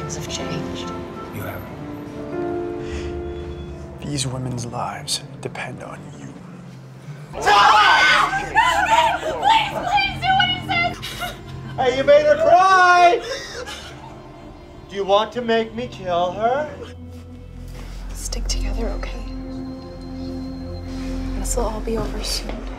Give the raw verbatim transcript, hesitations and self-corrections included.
things have changed. You have. These women's lives depend on you. Please, please do what he said! Hey, you made her cry! Do you want to make me kill her? Stick together, okay? This'll all be over soon.